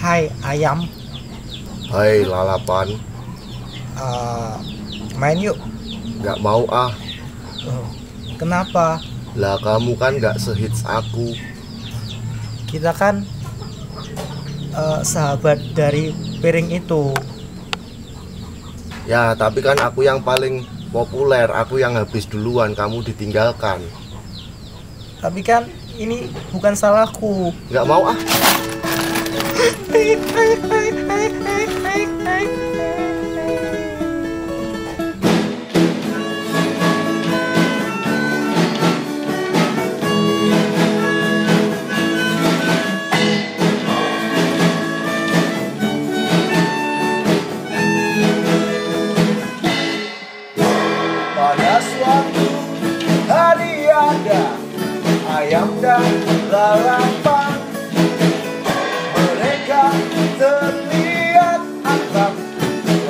Hai ayam, Hai lalapan, main yuk. gak mau ah. Oh, kenapa? Lah kamu kan gak sehits aku. Kita kan sahabat dari piring itu. Ya tapi kan aku yang paling populer, aku yang habis duluan, kamu ditinggalkan. Tapi kan ini bukan salahku. Gak mau ah. Pada suatu hari ada ayam dan lalapan. Mereka terlihat akrab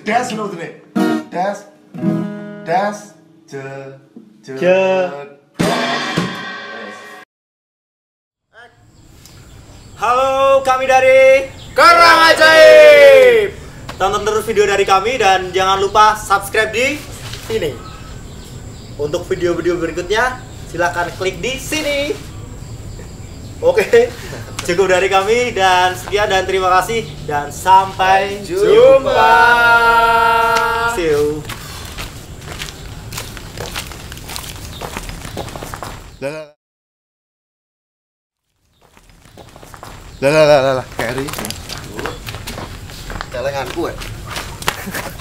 jedas lho Dre. Das Je. Halo, kami dari Kerang Ajaib. tonton terus video dari kami dan jangan lupa subscribe di sini. Untuk video-video berikutnya silakan klik di sini. Oke, cukup dari kami dan sekian dan terima kasih dan sampai Jumpa. See you. Lah, Keri. Celenganku ya.